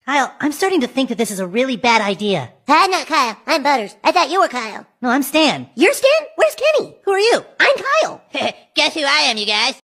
Kyle, I'm starting to think that this is a really bad idea. I'm not Kyle. I'm Butters. I thought you were Kyle. No, I'm Stan. You're Stan? Where's Kenny? Who are you? I'm Kyle. Guess who I am, you guys?